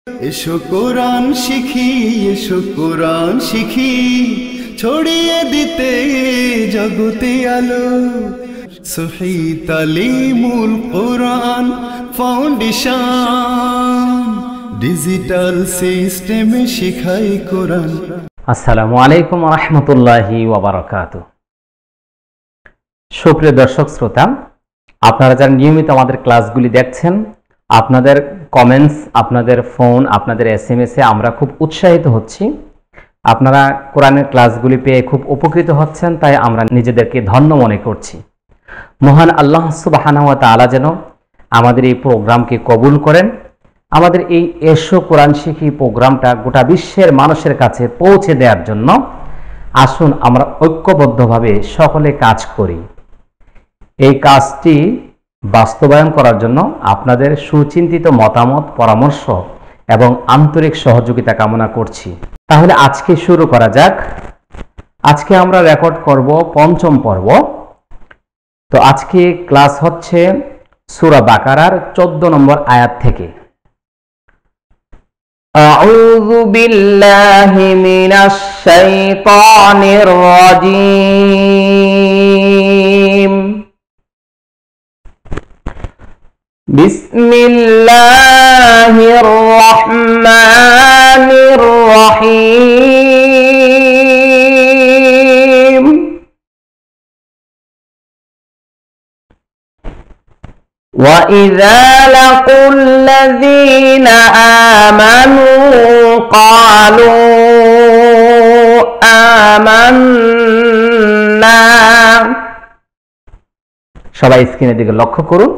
এসো কোরআন শিখি, এসো কোরআন শিখি, ছড়িয়ে দিতে জগতে আলো। সহি তালিমুল কোরআন ফাউন্ডেশন, ডিজিটাল সিস্টেমে শেখায় কোরআন। আসসালামু আলাইকুম ওয়া রাহমাতুল্লাহি ওয়া বারাকাতুহু। সুপ্রিয় দর্শক শ্রোতা, আপনারা যারা নিয়মিত আমাদের ক্লাসগুলি দেখছেন, আপনাদের কমেন্টস, আপনাদের ফোন, আপনাদের এসএমএসে আমরা খুব উৎসাহিত হচ্ছি। আপনারা কোরআনের ক্লাসগুলি পেয়ে খুব উপকৃত হচ্ছেন, তাই আমরা নিজেদেরকে ধন্য মনে করছি। মহান আল্লাহ সুবহানাহু ওয়া তাআলা যেন আমাদের এই প্রোগ্রামকে কবুল করেন। আমাদের এই এসো কোরআন শিখি প্রোগ্রামটা গোটা বিশ্বের মানুষের কাছে পৌঁছে দেওয়ার জন্য আসুন আমরা ঐক্যবদ্ধভাবে সকলে কাজ করি। এই কাজটি বাস্তবায়ন করার জন্য আপনাদের সুচিন্তিত মতামত, পরামর্শ এবং আন্তরিক সহযোগিতা কামনা করছি। তাহলে আজকে শুরু করা যাক। আজকে আমরা রেকর্ড করব পঞ্চম পর্ব। তো আজকে ক্লাস হচ্ছে সূরা বাকারার 14 নম্বর আয়াত থেকে। আউযু বিল্লাহি মিনাশ শাইতানির রাজীম। বিসমিল্লাহির রহমানির রহিম। وَإِذَا لَقُوا الَّذِينَ آمَنُوا قَالُوا آمَنَّا। সবাই স্ক্রিনের দিকে লক্ষ্য করুন।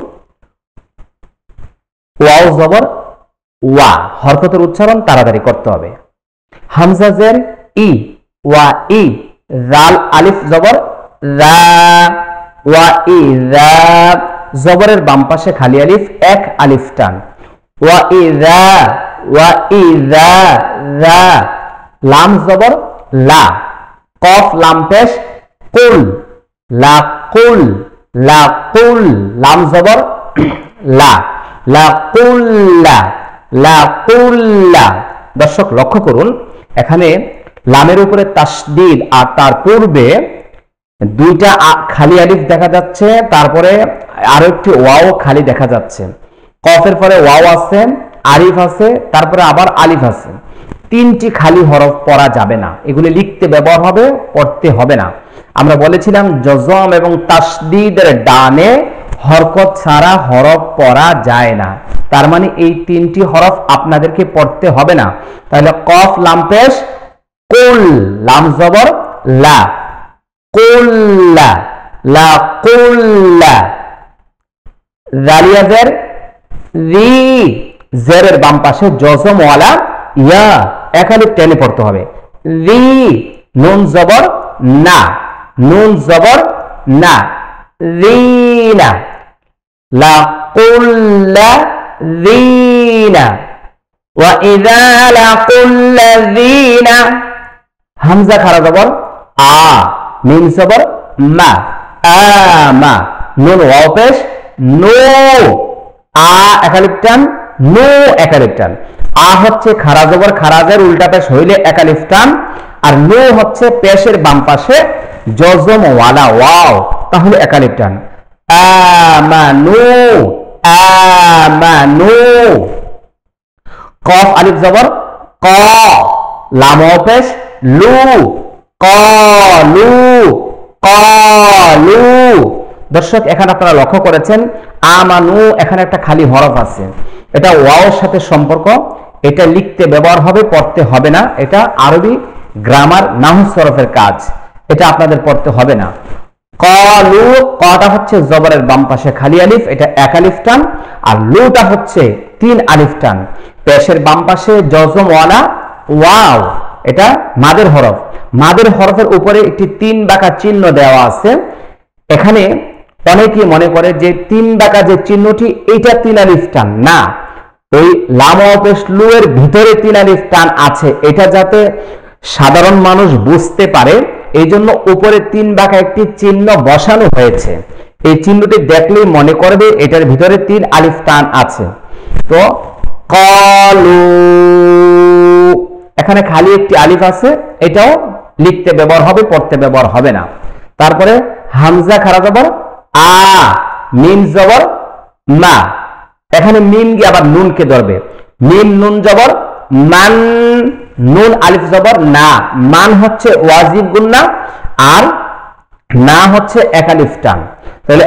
ওয়াও জবর ওয়া, হরকতের উচ্চারণ তাড়াতাড়ি করতে হবে। হামজা জের ই, ওয়া ই। জাল আলিফ জবর রা, ওয়া ই রা। জবরের বাম পাশে খালি আলিফ, এক আলিফ টান। ওয়া ই রা, ওয়া ই রা রা। লাম জবর লা, কফ লাম পেশ কুল, লা কুল, লা কুল। লাম জবর লা, লা কুল্লা, লা কুল্লা। দর্শক লক্ষ্য করুন, এখানে লামের উপরে তাসদীদ আর তার পূর্বে দুইটা খালি আলিফ দেখা যাচ্ছে, তারপরে আরো একটি ওয়াও খালি দেখা যাচ্ছে। কফের পরে ওয়াও আছে, আলিফ আছে, তারপরে আবার আলিফ আছে। তিনটি খালি হরফ পড়া যাবে না, এগুলি লিখতে ব্যবহার হবে, পড়তে হবে না। আমরা বলেছিলাম জজম এবং তাসদীদের ডানে হরকত ছাড়া হরফ পড়া যায় না। তার মানে এই তিনটি হরফ আপনাদেরকে পড়তে হবে না। তাহলে কফ লাম পেশ কুল, লাম জবর লা, কুল্লা, লা কুল্লা। জালিয়া জের রি, জেরের বাম পাশে জজম ওয়ালা ইয়া, এক আলিফ টেনে পড়তে হবে। রি। নুন জবর না, নুন জবর না, রিনা, লা কুল্লা রিনা। ওয়া ইযা লাকুল্লাযীনা। হামজা খারা জবর আ, মিম জবর মা, আমা। নুন ওয়াও পেশ নো, আ এক আলিফ টান, নো এক আলিফ টান। আ হচ্ছে খারা জবর খারাজের উল্টা পেশ হইলে এক আলিফ টান, আর নো হচ্ছে পেশের বাম পাশে জজম ওয়ালা ওয়াও, তাহলে এক আলিফ টান। আমানু, আমানু। কফ আলিফ জবর ক, লাম ওয়াও পেশ লু, কলু, কলু। দর্শক এখানে আপনারা লক্ষ্য করেছেন আমানু, এখানে একটা খালি হরফ আছে, এটা ওয়াওর সাথে সম্পর্ক, এটা লিখতে ব্যবহার হবে, পড়তে হবে না। এটা আরবি গ্রামার নাহু সরফের কাজ, এটা আপনাদের পড়তে হবে না। কলু, কটা হচ্ছে জবরের বাম পাশে খালি আলিফ, এটা এক আলিফ টান, আর লুটা হচ্ছে তিন আলিফ টান। পেশের বাম পাশে জজম ওয়ালা ওয়াও, এটা মাদের হরফ। মাদের হরফের উপরে একটি তিন বাঁকা চিহ্ন দেওয়া আছে। এখানে অনেকেই মনে করে যে তিন বাঁকা যে চিহ্নটি এটা তিন আলিফ টান, না, ওই লাম ওয়াও পেশ লু এর ভিতরে তিন আলিফ টান আছে, এটা যাতে সাধারণ মানুষ বুঝতে পারে এই জন্য উপরে তিন বাঁকা একটি চিহ্ন বসানো হয়েছে। এই চিহ্নটি দেখলেই মনে করবে এটার ভিতরে তিন আলিফ টান আছে। তো কলু এখানে খালি একটি আলিফ আছে, এটাও লিখতে ব্যবহার হবে, পড়তে ব্যবহার হবে না। তারপরে হামজা খাড়া জবর আ, মিম জবর মা, এখানে মিম গিয়ে আবার নুনকে ধরবে, মিম নুন জবর মান, নুন আলিফ জবর না, মান হচ্ছে ওয়াজিব গুন্না আর না হচ্ছে এক আলিফ টান। তাহলে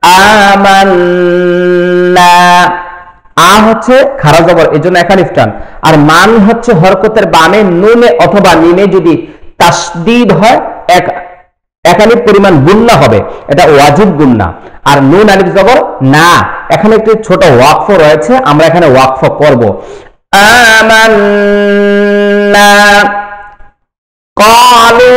আমান্না, আ হচ্ছে খাড়া জবর, এই জন্য এক আলিফ টান, আর মান হচ্ছে হরকতের বামে নুনে অথবা মিমে যদি তাসদীদ হয় এক আলিফ পরিমাণ গুন্না হবে, এটা ওয়াজিব গুন্না। আর নুন আলিফ জবর না, এখানে একটি ছোট ওয়াকফ রয়েছে, আমরা এখানে ওয়াকফ করব। আমান্না ক্বালু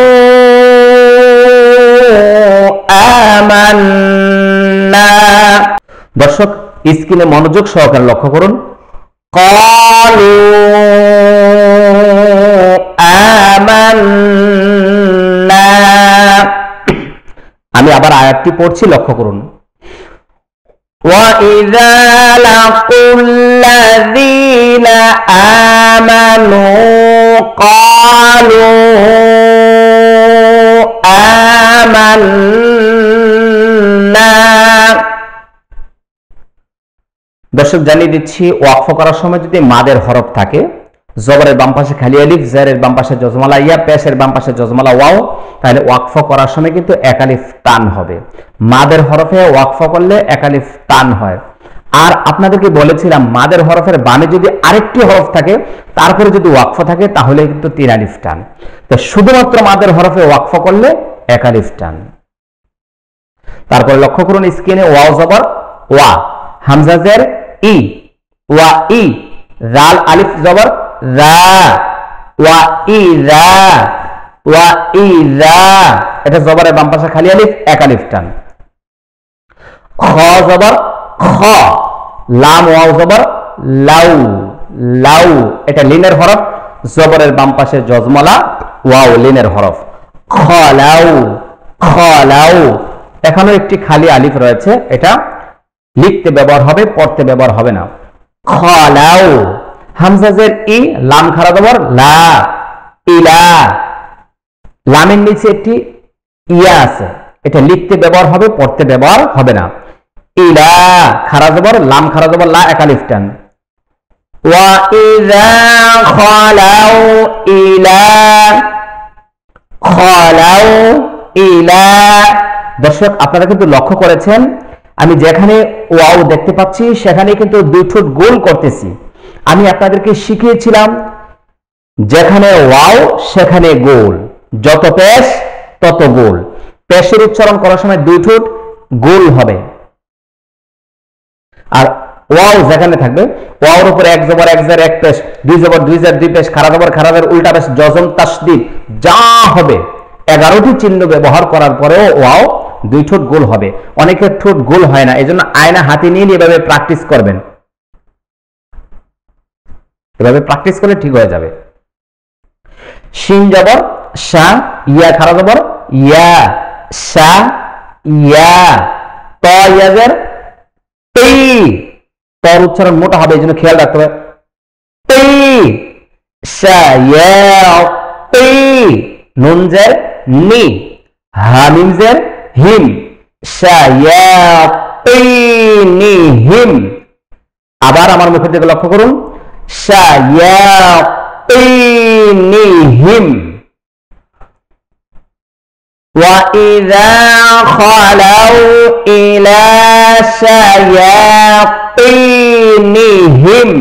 আমান্না। দর্শক স্ক্রিনে মনোযোগ সহকারে লক্ষ্য করুন, ক্বালু আমান্না। আমি আবার আয়াতটি পড়ছি, লক্ষ্য করুন। وَإِذَا لَقُوا الَّذِينَ آمَنُوا قَالُوا آمَنَّا। দর্শক জানিয়ে দিচ্ছি, ওয়াকফ করার সময় যদি মাদের হরফ থাকে, জবরের বাম পাশে খালি আলিফ, জারের বাম পাশে জজমালা ইয়া, পেশের বাম পাশে জজমালা ওয়াও, তাহলে ওয়াকফ করার সময় কিন্তু এক আলিফ টান হবে। মাদের হরফে ওয়াকফ করলে এক আলিফ টান হয়। আর আপনাদেরকে বলেছিলাম মাদের হরফের বামে যদি আরেকটি হরফ থাকে তারপরে যদি ওয়াকফ থাকে তাহলে কিন্তু তিন আলিফ টান। তো শুধুমাত্র মাদের হরফে ওয়াকফ করলে এক আলিফ টান। তারপরে লক্ষ্য করুন স্ক্রিনে, ওয়াও জবর ওয়া, হামজা জের ই, ওয়া ই, রাল আলিফ জবর রা, ওয়া ই রা, ওয়া ই রা, এটা জবরের বাম পাশে খালি আলিফ, এক আলিফ টান। খ জবর খ, লাম ওয়াও জবর লাউ, লাউ, এটা লিনের হরফ, জবরের বাম পাশে জজমলা ওয়াও, লিনের হরফ, খ লাউ, খ লাউ। এখানেও একটি খালি আলিফ রয়েছে, এটা লিখতে ব্যবহার হবে, পড়তে ব্যবহার হবে না। খ লাউ, হামজা জের ই, লাম খাড়া জবর লা, ইলা, লামের নিচে একটি ইয়া আছে, এটা লিখতে ব্যবহার হবে, পড়তে ব্যবহার হবে না। ইলা খাড়া জবর, লাম খাড়া জবর লা, এক আলিফ টান। ওয়া ইযা খালাউ ইলা, খালাউ ইলা। দর্শক আপনারা কিন্তু লক্ষ্য করেছেন, আমি যেখানে ওয়াও দেখতে পাচ্ছি সেখানে কিন্তু দুই ঠোঁট গোল করতেছি। আমি আপনাদেরকে শিখিয়েছিলাম যেখানে ওয়াও সেখানে গোল, যত পেশ তত গোল। পেশের উচ্চারণ করার সময় দুই ঠোঁট গোল হবে, আর ওয়াও যেখানে থাকবে ওয়াওর উপরে এক জবর এক জের এক পেশ, দুই জবর দুই জের দুই পেশ, খাড়া জবর খাড়া জের উল্টা পেশ, জজম তাসদীদ যা হবে 11টি চিহ্ন ব্যবহার করার পরেও ওয়াও দুই ঠোঁট গোল হবে। অনেকের ঠোঁট গোল হয় না, এজন্য আয়না হাতে নিয়ে এভাবে প্র্যাকটিস করবেন, এভাবে প্র্যাকটিস করলে ঠিক হয়ে যাবে। শিন জবর শা, ইয়া খাড়া জবর ইয়া, শা ইয়া, ত ইয়াজের তি, তর উচ্চারণ মোটা হবে, এই জন্য খেয়াল রাখতে হবে। তি, শা ইয়া তি, নুন জের নি, হামিম জের হিম, শা ইয়া তি নি হিম। আবার আমার মুখের দিকে লক্ষ্য করুন, শায়াতিনিহিম। ওয়া ইযা খালাউ ইলা শায়াতিনিহিম।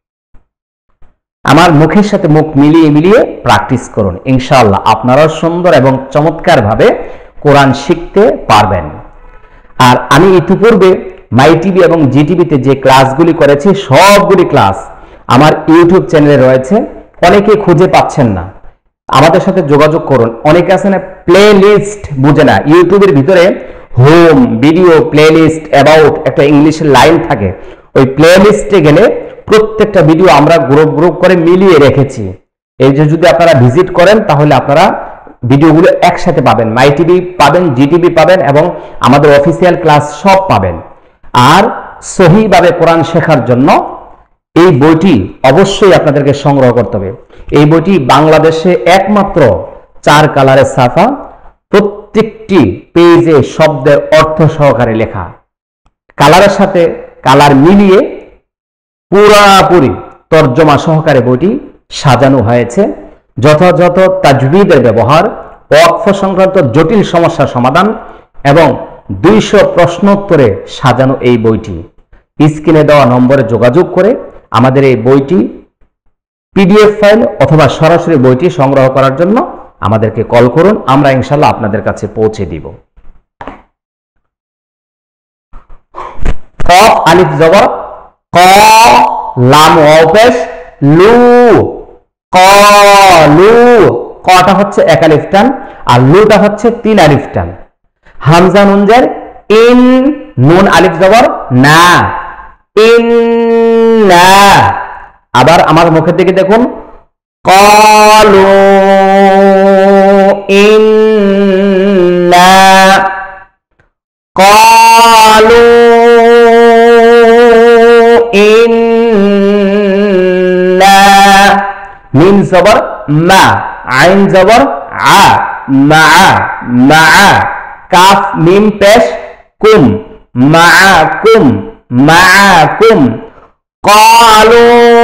আমার মুখের সাথে মুখ মিলিয়ে মিলিয়ে প্র্যাকটিস করুন, ইনশাআল্লাহ আপনারাও সুন্দর এবং চমৎকার ভাবে কোরআন শিখতে পারবেন। আর আমি ইতিপূর্বে মাই টিভি এবং জি টিভিতে যে ক্লাসগুলি করেছি সবগুলি ক্লাস আমার ইউটিউব চ্যানেলে রয়েছে। অনেকে খুঁজে পাচ্ছেন না, আমাদের সাথে যোগাযোগ করুন। অনেকে আছে না প্লে লিস্ট বুঝে না, ইউটিউবের ভিতরে home, video, play list, about একটা ইংলিশের লাইন থাকে, ওই প্লে লিস্টে গেলে প্রত্যেকটা ভিডিও আমরা গ্রুপ গ্রুপ করে মিলিয়ে রেখেছি। এই যে যদি আপনারা ভিজিট করেন তাহলে আপনারা ভিডিওগুলো একসাথে পাবেন, মাই টিভি পাবেন, জি টিভি পাবেন এবং আমাদের অফিসিয়াল ক্লাস সব পাবেন। আর সহিভাবে কোরআন শেখার জন্য এই বইটি অবশ্যই আপনাদেরকে সংগ্রহ করতে হবে। এই বইটি বাংলাদেশে একমাত্র 4 কালারের ছাপা, প্রত্যেকটি পেজে শব্দের অর্থ সহকারে লেখা, কালারের সাথে কালার মিলিয়ে পুরাপুরি তর্জমা সহকারে বইটি সাজানো হয়েছে। যথাযথ তাজবিদের ব্যবহার, ওয়াকফ সংক্রান্ত জটিল সমস্যার সমাধান এবং 200 প্রশ্নোত্তরে সাজানো এই বইটি। স্ক্রিনে দেওয়া নম্বরে যোগাযোগ করে আমাদের এই বইটি পিডিএফ ফাইল অথবা সরাসরি বইটি সংগ্রহ করার জন্য আমাদেরকে কল করুন, আমরা ইনশাআল্লাহ আপনাদের কাছে পৌঁছে দিব। ক আলিফ জবর ক, লাম ওয়াও পেশ লু, কলু। কটা হচ্ছে 1 আলিফ টান আর লুটা হচ্ছে 3 আলিফ টান। হামজা নুন জের ইন, নুন আলিফ জবর না, ইন্না। আবার আমার মুখের দিকে দেখুন, কলু ইন্না, কলু ইন্না। মিম জবর মা, আইন জবর আ, মা, মা। কাফ মিম পেশ কুম, মাআকুম, মাআকুম। ক্বালু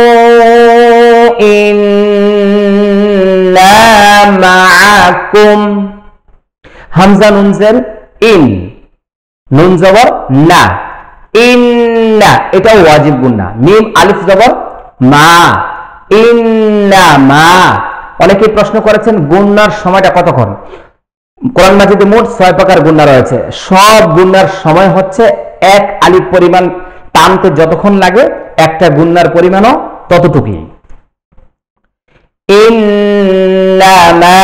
ইন্না মাআকুম। হামজা নুন জের ইন, নুন জবর না, ইন্না, এটা ওয়াজিব গুন্না। মিম আলিফ জবর মা, ইন্না মা। অনেকে প্রশ্ন করেছেন গুন্নার সময়টা কতক্ষণ। কোরআন মাজিদে মোট 6 প্রকার গুন্না রয়েছে। সব গুন্নার সময় হচ্ছে 1 আলিফ পরিমাণ টানতে যতক্ষণ লাগে, একটা গুন্নার পরিমাণও ততটুকুই। ইন্নামা,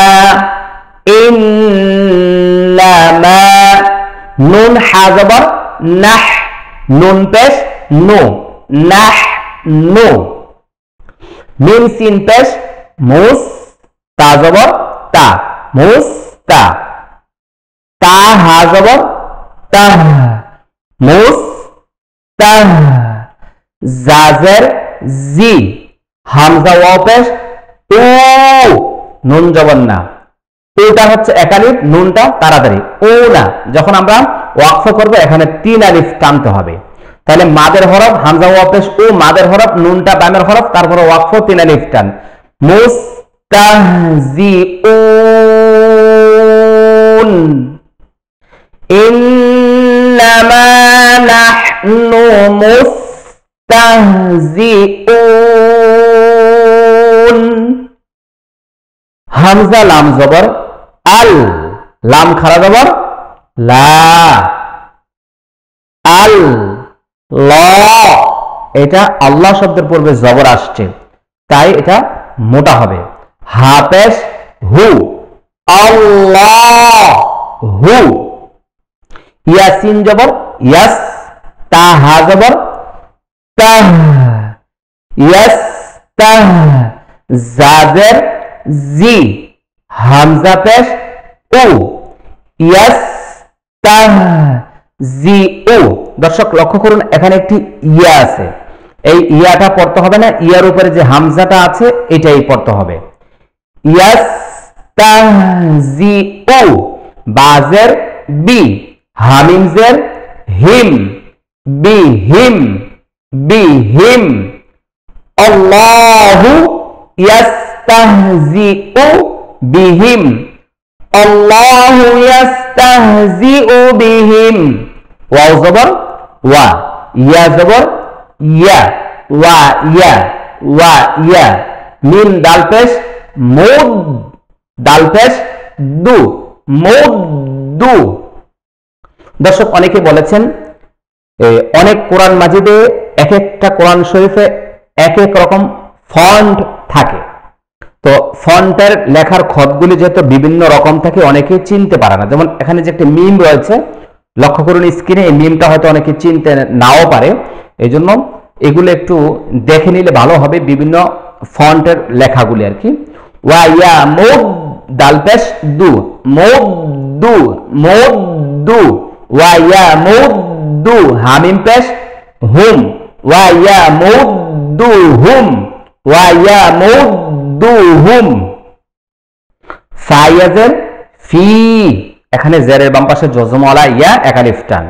ইন্নামা। নুন হা জবর নাহ, নুন পেশ নো, নাহ নো। মিম সিন পেশ মুস, তা জবর তা, মুস তা। তা হা জবর তাহ, মুস তাহ। জাজের জি, হামজা ওয়াও পেশ ও, নুন জবর না, ওটা হচ্ছে 1 আলিফ, নুনটা তাড়াতাড়ি ও না। যখন আমরা ওয়াকফ করব এখানে 3 আলিফ টানতে হবে। তাহলে মাদের হরফ হামজা ওয়াও পেশ ও, মাদের হরফ নুনটা বামের হরফ, তারপরে ওয়াকফ 3 আলিফ টান। মুস্তাহজিউন, ইন্নামা নাহনু মুস্তাহজিউন। হামজা লাম জবর আল, লাম খারা জবর লা, আল ল। এটা আল্লাহ শব্দের পূর্বে জবর আসছে, তাই এটা মোটা হবে। হা পেশ হু, আল্লাহ হু। ইয়াসিন জবর ইয়াস, তা হা জবর তাহ, ইয়াস তাহ। জাজের জি, হামজা পেশ উ, ইয়াস তাহ জি উ। দর্শক লক্ষ্য করুন, এখানে একটি ইয়া আছে, এই ইয়াটা পড়তে হবে না, ইয়ার উপরে যে হামজাটা আছে এটাই পড়তে হবে। ইয়াস তাহ জি উ। বাজের বি, হামিম জের হিম, বি হিম, বি হিম। আল্লাহু ইয়াস্তাহজিউ বিহিম, আল্লাহু ইয়াস্তাহজিউ বিহিম। ওয়াও জবর ওয়া, ইয়া জবর ইয়া, ওয়া ইয়া, ওয়া ইয়া। মিম দাল পেশ মুদ, দাল পেশ দু, মুদ দু। দর্শক অনেকে বলেছেন অনেক কোরআন মাজিদে এক একটা কোরআন শরীফে এক এক রকম ফন্ট থাকে, তো ফন্টের লেখার খতগুলি যেহেতু বিভিন্ন রকম থাকে অনেকে চিনতে পারে না। যেমন এখানে যে একটা মিম রয়েছে, লক্ষ্য করুন স্ক্রিনে, এই মিমটা হয়তো অনেকে চিনতে নাও পারে, এই জন্য এগুলো একটু দেখে নিলে ভালো হবে, বিভিন্ন ফন্টের লেখাগুলি আর কি। ওয়া ইয়া মুদ দাল পেশ দু, মুদ দু, মুদ দু। ওয়া ইয়া মুদ দু, হামিম পেশ হুম, ওয়া ইয়া মুদ দু হুম, ওয়া ইয়ামুদ্দুহুম। ফায়াজের ফি, এখানে জেরের বাম পাশে জজমওয়ালা ইয়া এক আলিফ টান।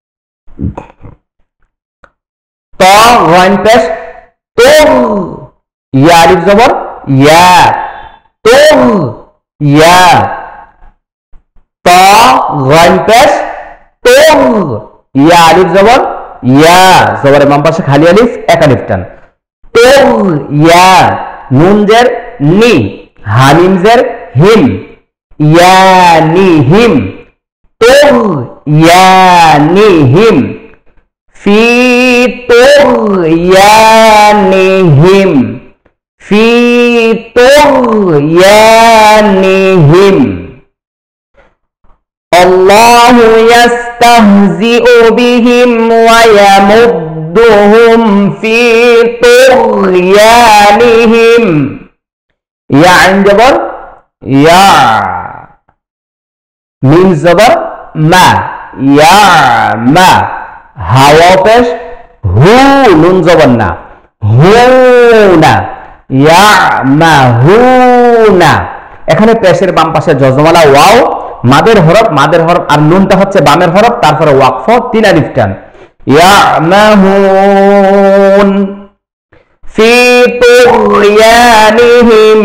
ত গইন পেশ তুগ, ইয়া আলিফ জবর ইয়া, তুগ ইয়া। ত গইন পেশ তুগ, ইয়া আলিফ জবর ইয়া, জবরের বাম পাশে খালি আলিফ এক আলিফ টান। তুগ ইয়া। নুন জের নি, হামিম জের হিম, ইয়ানিহিম, তুগ ইয়ানিহিম, ফি তুগ ইয়ানিহিম, ফি তুগ ইয়ানিহিম। আল্লাহু ইয়াস্তাহজিউ বিহিম ওয়া ইয়ামুদ্দুহুম ফি তুগয়ানিহিম। ইয়া আইন জবর ইয়া, মিম জবর মা, ইয়া মা। হাওয়া পেশ হু, নুন জবর না, হু না, ইয়া মা হু না। এখানে পেশের বাম পাশে জজমালা ওয়াও, মাদের হরফ, মাদের হরফ আর নুনটা হচ্ছে বামের হরফ, তারপরে ওয়াকফ তিন আলিফ টান। ইয়ামাহুন ফি তুগয়ানিহিম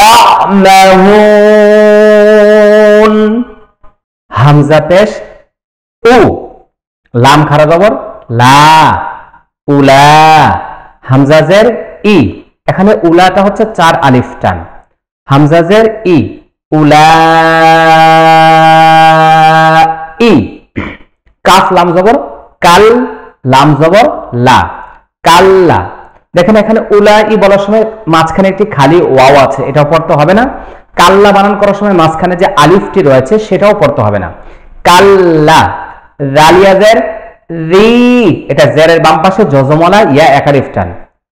ইয়ামাহুন। হামজা পেশ উ, লাম খারা জবর লা, উলা। হামজা জের ই, এখানে উলাটা হচ্ছে চার আলিফ টান। হামজা জের ই, উলা ই। কাফ লাম জবর কাল, লাম জবর লা, কাল্লা। দেখেন এখানে উলা ই বলার সময় মাঝখানে একটি খালি ওয়াও আছে, এটাও পড়তে হবে না। কাল্লা বানান করার সময় মাঝখানে যে আলিফটি রয়েছে সেটাও পড়তে হবে না। কাল্লা। জালিয়া জের রি, এটা জেরের বাম পাশে জজমওয়ালা ইয়া এক আলিফ টান।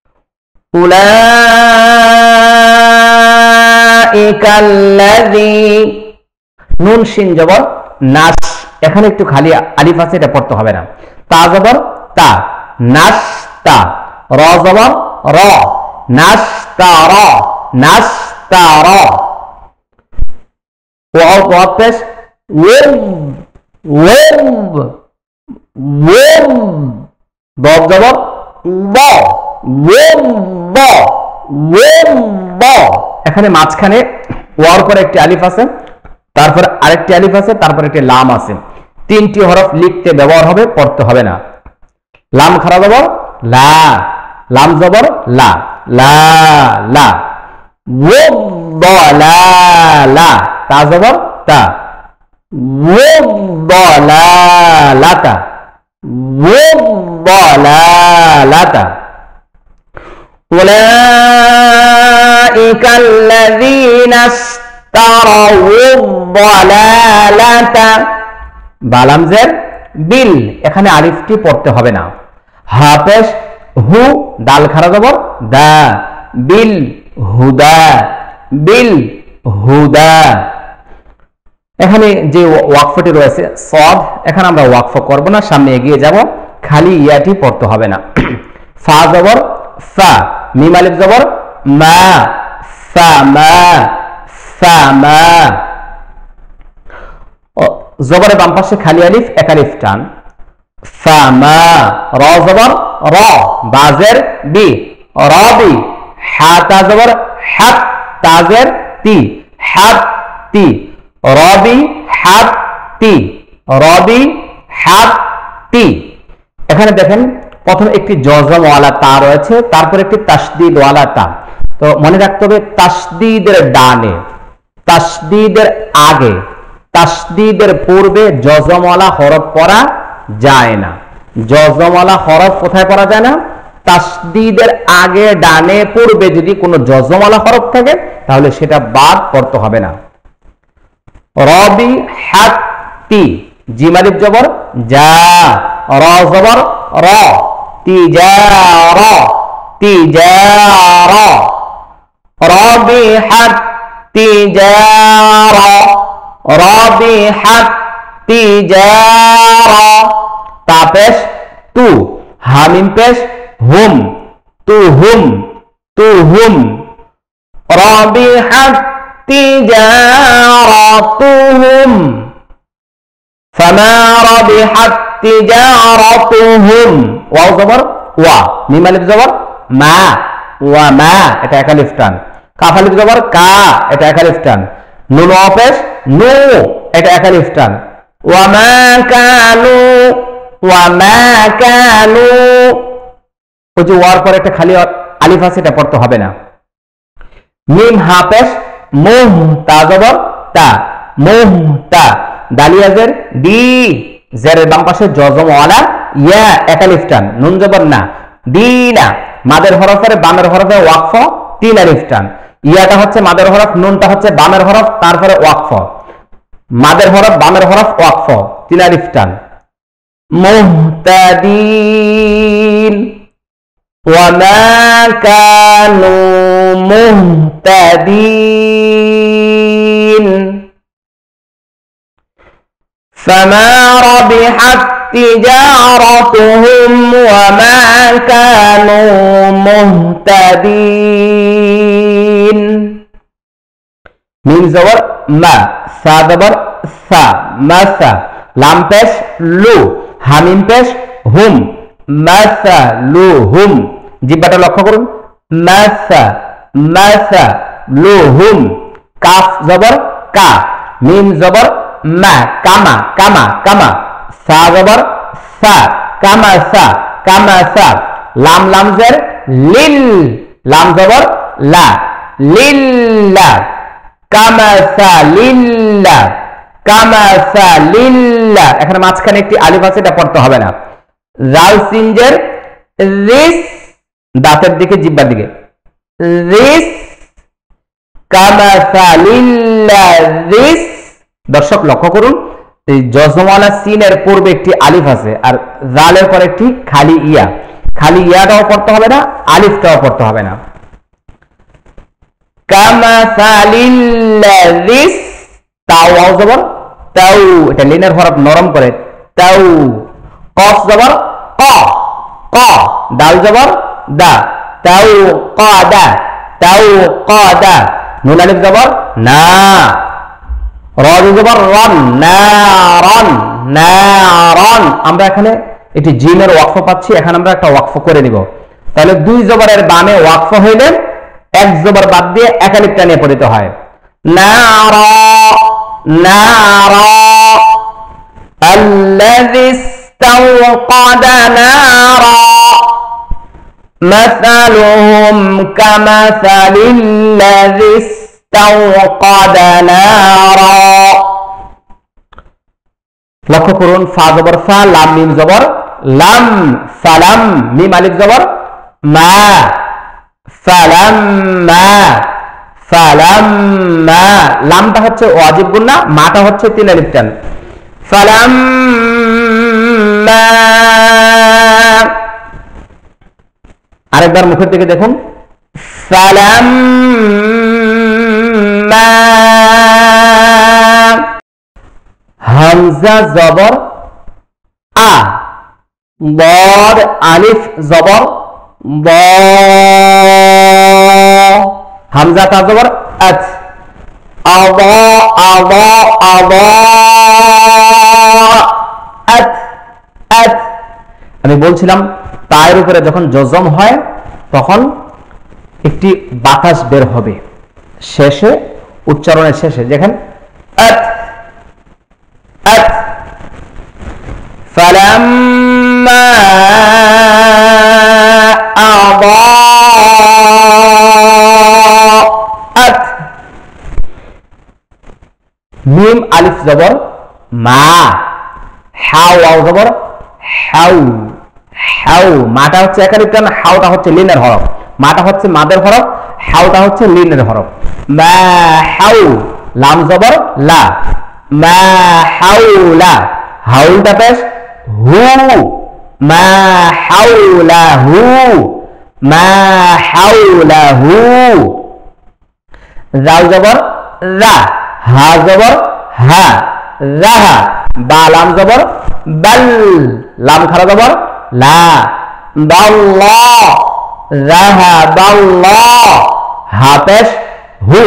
উলাইকাল্লাযী, নুন শিন জবর নাস, এখানে একটু খালি আলিফ আছে, এটা পড়তে হবে না। তা জবর তা, নাস্তা। র জবর র, নাস্তার, নাস্তার। ওয়াও ওয়াও পেশ ওম, ওম, ওম। দব জবর ব, ওম ব, ওম ব। এখানে মাঝখানে ওয়ার পরে একটি আলিফ আছে, তারপর আরেকটি আলিফ আছে, তারপর একটি লাম আছে। তিনটি হরফ লিখতে ব্যবহার হবে, পড়তে হবে না। লাম খারা জবর লা, লাম জবর লা, লা লা। ওয়াদালালা, তা জবর তা, ওয়াদালালাতা, ওয়াদালালাতা। উলাইকাল্লাযীনা ইশতারাউদ-দালালাতা। বালাম জের বিল, এখানে আলিফটি পড়তে হবে না। হা পেশ হু, দাল খারা জবর দা, বিল হুদা, বিল হুদা। এখানে যে ওয়াকফটি রয়েছে সদ, এখানে আমরা ওয়াকফ করব না, সামনে এগিয়ে যাব, খালি ইয়াটি পড়তে হবে না। ফা জবর ফা, মিম আলিফ জবর মা, ফামা, ফামা। জবরের বাম পাশে খালি আলিফ এক আলিফ টান। ফামা। র জবর র, বাজের বি, রবি। হা তা জবর হাত, তাজের তি, হাত তি, রবি হাত তি, রবি হাত তি। এখানে দেখেন প্রথম একটি জজমওয়ালা তা রয়েছে, তারপর একটি তাসদীদওয়ালা তা। তো মনে রাখতে হবে তাসদীদের ডানে, তাসদীদের আগে, তাসদীদের পূর্বে জজমওয়ালা হরফ পড়া যায় না। জজমওয়ালা হরফ কোথায় পড়া যায় না? তাসদীদের আগে, ডানে, পূর্বে যদি কোনো জজমওয়ালা হরফ থাকে তাহলে সেটা বাদ পড়তে হবে না। রবি হাত্তি, জিম আলিফ জবর যা, র জবর র, তিজার, তিজার। রবি হাত্তিজার, রবি হাত্তিজার। তা পেশ তু, হামিম পেশ হুম, তু হুম, তুহুম রাবিহাত তিজারাতুহুম ফামা রাবিহাত তিজারাতুহুম ওয়াও জবর ওয়া মিম আলিফ জবর মা ওয়া মা এটা এক আলিফ টান কাফ আলিফ জবর কা এটা এক আলিফ টান নুন ওয়া পেশ নু এটা এক আলিফ টান ওয়া মা কানু ওই যে ওয়ার পরে একটা খালি আলিফ আছে এটা পড়তে হবে না মিম হা পেশ মুহ তা জবর তা মুহ তা দালিয়াজের দি জেরের বাম পাশে জজম ওয়ালা ইয়া এক আলিফ টান নুন জবর না দিনা মাদের হরফের বামের হরফে ওয়াকফ তিন আলিফ টান ইয়াটা হচ্ছে মাদের হরফ নুনটা হচ্ছে বামের হরফ তারপরে ওয়াকফ মাদের হরফ বামের হরফ ওয়াকফ তিন আলিফ টান মুহতাদিন ওয়া মা কানু মুহতাদিন ফামা রাবিহাত তিজারাতুহুম ওয়া মা কানু মুহতাদিন মিম জবর মা সা জবর সা মাসা লাম পেশ লু হামিম পেশ হুম মাসা লু হুম জিহ্বাটা লক্ষ্য করুন মাসা মাসা লু হুম কাফ জবর কা মিম জবর মা কামা কামা কামা সা জবর সা কামা সা লাম লামজের লিল লাম জবর লা লিল্লা কামাসা লিল্লা কামাসা লিল্লা এখানে মাঝখানে একটি আলিফ আছে এটা পড়তে হবে না জাল সিনজের রিস দাঁতের দিকে জিহ্বার দিকে রিস কামাসা লিল্লা রিস দর্শক লক্ষ্য করুন এই জজমওয়ালা সিনের পূর্বে একটি আলিফ আছে আর জালের পরে একটি খালি ইয়াটাও পড়তে হবে না আলিফটাও পড়তে হবে না কামাসালিল্লাযিস তাও ওয়াও জবর তাও এটা লিনের হরফ নরম করে তাও কফ জবর ক ক দাল জবর দা তাও কাদা নুন আলিফ জবর না র জবর রন নারন আমরা এখানে এটি জিমের ওয়াকফ পাচ্ছি এখানে আমরা একটা ওয়াকফ করে নিব তাহলে দুই জবরের বামে ওয়াকফ হইলে এক জবর বাদ দিয়ে এক আলিফ টানিয়ে পড়িতে হয় নারা আল্লাযী ইসতাওকাদা নারা মাসালুহুম কামাসালিল্লাযী ইসতাওকাদা নারা লক্ষ্য করুন ফা জবর ফা লাম মিম জবর লাম সালাম মিম আলিফ জবর মা ফালাম্মা লামটা হচ্ছে ওয়াজিব গুন্না মাটা হচ্ছে তিন আলিফ টান ফালাম্মা আরেকবার মুখের দিকে দেখুন ফালাম্মা হামজা জবর আ বদ আলিফ জবর ব হামজা তা জবর আত আমি বলছিলাম তায়ের উপরে যখন জজম হয় তখন একটি বাতাস বের হবে শেষে উচ্চারণের শেষে যেখানে আত আত ফালাম্মা মিম আলিফ জবর মা হাউ ওয়াও জবর হাউ হাউ মাটা হচ্ছে এক আলিফ টান হাউটা হচ্ছে লিনের হরফ মাটা হচ্ছে মাদের হরফ হাউটা হচ্ছে লিনের হরফ মা হাউ লাম জবর লা মা হাউলা হাউলটা পেশ হু মা হাউলাহু মা হাউলাহু জাল জবর রা হা জবর হা রাহা বা লাম জবর বাল লাম খারা জবর লা বাল্লাহ রাহাবাল্লাহ, হা পেশ হু,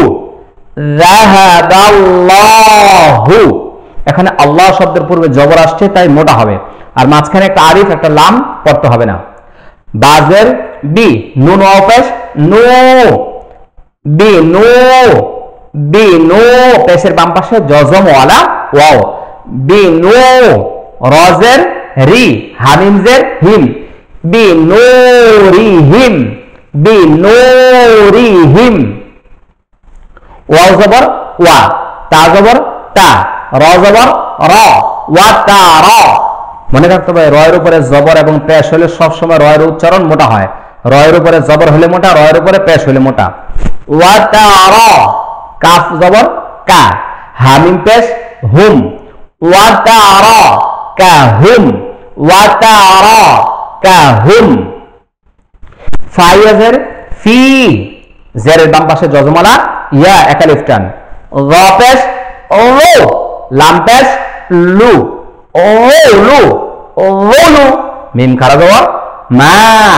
রাহাবাল্লাহু। এখানে আল্লাহ শব্দের পূর্বে জবর আসছে তাই মোটা হবে, আর মাঝখানে একটা আরিফ একটা লাম পড়তে হবে না। বাজের বি, নুন ওয়াও পেশ নু, বি নু, বি নু, পেশের বাম পাশে জজম ওয়ালা ওয়াও, বি নু। রজের রি, হামিম জের হিম, বি নূরিহিম, বি নূরিহিম। ওয়াও জবর ওয়া, তা জবর তা, র জবর র, ওয়া তা র। মনে রাখতে হবে রয়ের উপরে জবর এবং পেশ হলে সবসময় রয়ের উচ্চারণ মোটা হয়। রয়ের উপরে জবর হলে মোটা, রয়ের উপরে পেশ হলে মোটা। ওয়া তা র, কাফ জবর কা, হামিম পেশ হুম, ওয়া তা র কা হুম, ওয়া তা র কা হুম। ফাইয়াজের ফি, জেরের বাম পাশে জজমালা ইয়া একালিফ টান, র পেশ ও, লাম পেশ লু, ও লু, ও লু, মিম খারা জবর মা,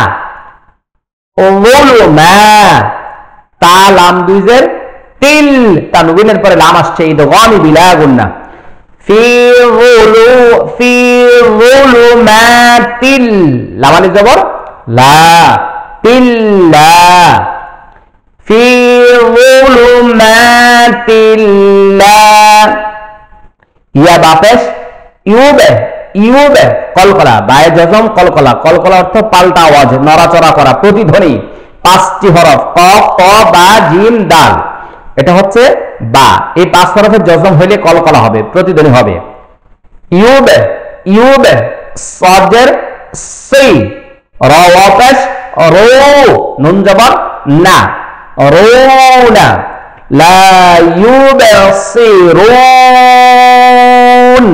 ও লু মা। তা লাম দুই জের তিল, তানবিনের পরে লাম আসছে ইদগামি বিলা গুন্না। ফি গুলু, ফি গুলুমাতিল, লাম আলিফ জবর লা, তিল্লা, ফি গুলুমাতিল্লা। ইয়া বাপেশ ইউবে, ইউবে কলকলা, বায়ে জজম কলকলা, কলকলা অর্থ পাল্টা আওয়াজ, নড়াচড়া করা, প্রতিধ্বনি। 5টি হরফ কফ ক বা জিম দাল, এটা হচ্ছে বা। এই 5 হরফের জজম হইলে কলকলা হবে, প্রতিধ্বনি হবে। ইউবে, ইউবে, সজের সি, র ওয়া পেশ রো, নুন জবর না, রোনা, লা ইউবসিরুন,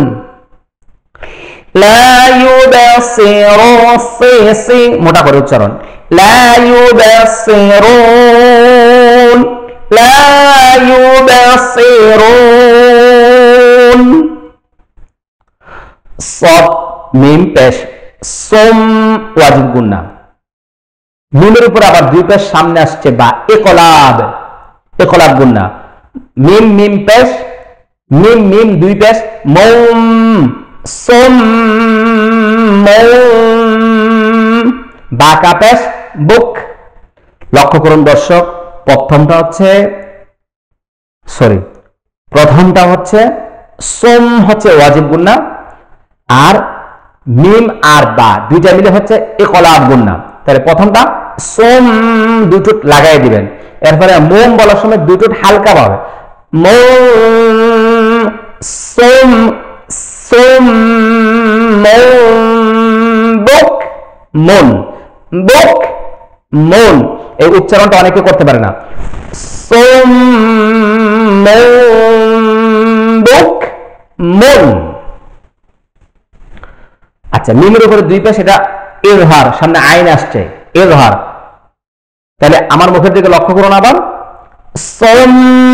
লা ইউবসিরু, সি সি মোটা করে উচ্চারণ, লা ইউবসিরুন, লা ইউবসিরুন। সদ মিম পেশ সোম, ওয়াজিব গুন্না। মিমের উপর আবার দুই পেশ সামনে আসছে বা, একলাব, একলাব গুন্না। মিম মিম পেশ, মিম মিম দুই পেশ মৌম, সোম মৌম, বাকা পেশ বুক। লক্ষ্য করুন দর্শক, প্রথমটা হচ্ছে সোম হচ্ছে ওয়াজিব গুন্না, আর মিম আর বা দুইটা মিলে হচ্ছে একলাব গুন্না। তাহলে প্রথমটা সোম দুই টুট লাগাই দিবেন, এরপরে মোম বলার সময় দুই টুট হালকা ভাবে মোম, সোম, সোম মোম, বুক মন, বুক মন। এই উচ্চারণটা অনেকে করতে পারে না, সোম মোম বুক মন। আচ্ছা, মিমের উপরে দুই পাশে এটা ইজহার, সামনে আইন আসছে ইজহার। তাহলে আমার মুখের দিকে লক্ষ্য করুন আবার, সোম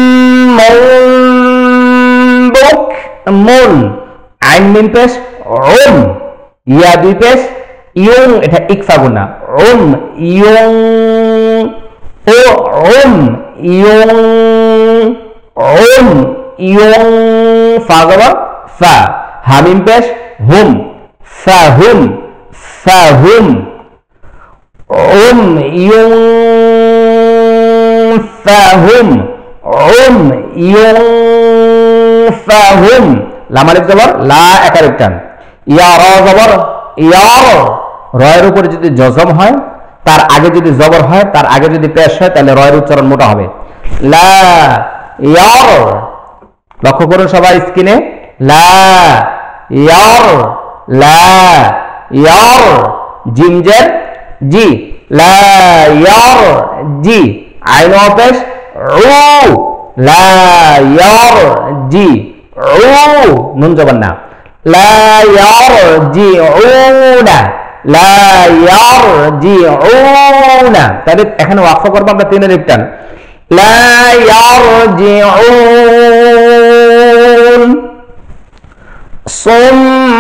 বুক মন, আইন মিম পেশ ওম, ইয়া দুই পেশ ইয়ং, এটা ইকফা গুনা, ওম ইয়ং, ও ওম ইয়ং, ওম ইয়ং, ফা গবা ফা, হামিম পেশ হুম, ফাহুম, ফাহুম, ওম ইয়ং ফাহুম, ওম ইয়ং ফাহুম। লাম আলিফ জবর লা, একালিফ টান। ইয়া র জবর ইয়ার, রয়ের উপরে যদি জজম হয়, তার আগে যদি জবর হয়, তার আগে যদি পেশ হয়, তাহলে রয়ের উচ্চারণ মোটা হবে, লা ইয়ার। লক্ষ্য করুন সবাই স্ক্রিনে, লা ইয়ার, লা ইয়ার, জিম জের জি, লা ইয়ার জি, আইন পেশ উ, লা ইয়ার জি উ, নুন জবর না, লা ইয়ার জি উনা, লা ইয়ার জি উনা। তাহলে এখানে ওয়াকফ করবো আমরা তিনের ইফটান, লা ইয়ার জি উন,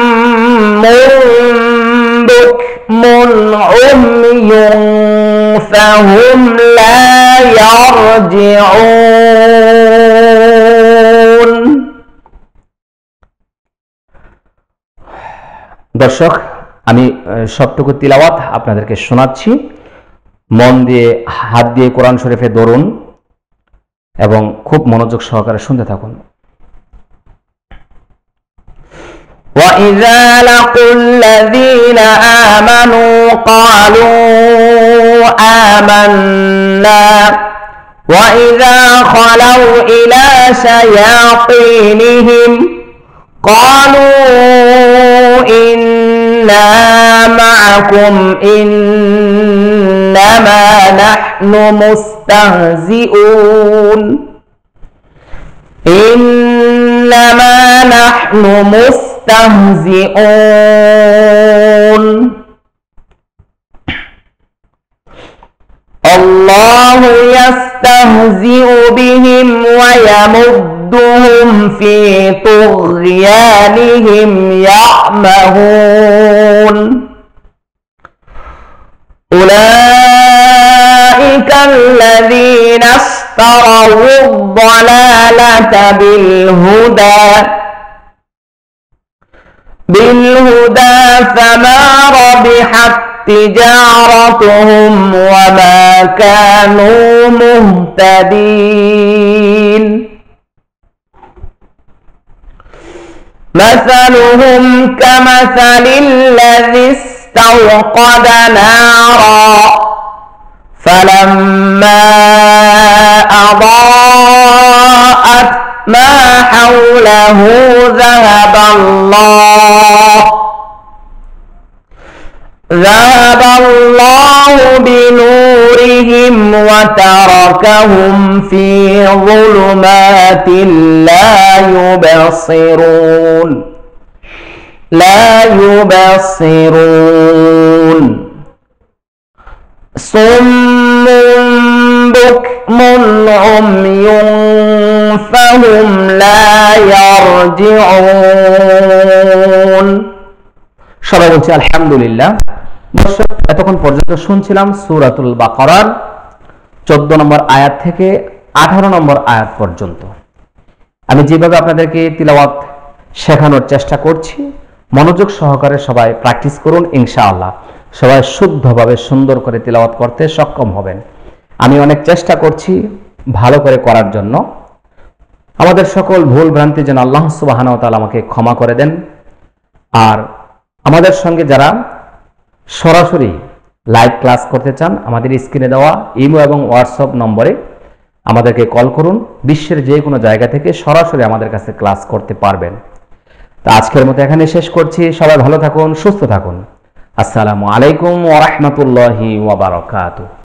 সুম্মুন বুকমুন উময়ুন فهم لا يرجعون। দর্শক, আমি সবটুকু তিলাওয়াত আপনাদেরকে শোনাচ্ছি, মন দিয়ে হাত দিয়ে কোরআন শরীফে ধরুন এবং খুব মনোযোগ সহকারে শুনতে থাকুন। وَإِذَا لَقُوا الَّذِينَ آمَنُوا قَالُوا آمَنَّا وَإِذَا خَلَوْا إِلَى شَيَاطِينِهِمْ قَالُوا إِنَّا مَعَكُمْ إِنَّمَا نَحْنُ مُسْتَهْزِئُونَ إِنَّمَا نَحْنُ مُسْتَهْزِئُونَ الله يستهزئ بهم ويمدهم في طغيانهم يعمهون أولئك الذين اشتروا الضلالة بالهدى فما ربحت تجارتهم وما كانوا مهتدين مثلهم كمثل الذي استوقد نارا فلما أضاءت ما حوله ذهب الله بنورهم وتركهم في ظلمات لا يبصرون صم بكم عمي فهم لا يرجعون। সবাই বলছি আলহামদুলিল্লাহ। দর্শক, এতক্ষণ পর্যন্ত শুনছিলাম সূরাতুল বাকারার 14 নম্বর আয়াত থেকে 18 নম্বর আয়াত পর্যন্ত। আমি যেভাবে আপনাদেরকে তিলাওয়াত শেখানোর চেষ্টা করছি, মনোযোগ সহকারে সবাই প্র্যাকটিস করুন, ইনশাআল্লাহ সবাই শুদ্ধভাবে সুন্দর করে তিলাওয়াত করতে সক্ষম হবেন। আমি অনেক চেষ্টা করছি ভালো করে করার জন্য। আমাদের সকল ভুল ভ্রান্তি যেন আল্লাহ সুবহানাহু ওয়া তাআলা আমাকে ক্ষমা করে দেন। আর আমাদের সঙ্গে যারা সরাসরি লাইভ ক্লাস করতে চান, আমাদের স্ক্রিনে দেওয়া ইমো এবং হোয়াটসঅ্যাপ নম্বরে আমাদেরকে কল করুন। বিশ্বের যে কোনো জায়গা থেকে সরাসরি আমাদের কাছে ক্লাস করতে পারবেন। তো আজকের মতো এখানে শেষ করছি। সবাই ভালো থাকুন, সুস্থ থাকুন। আসসালামু আলাইকুম ওয়া রাহমাতুল্লাহি ওয়া বারাকাতুহু।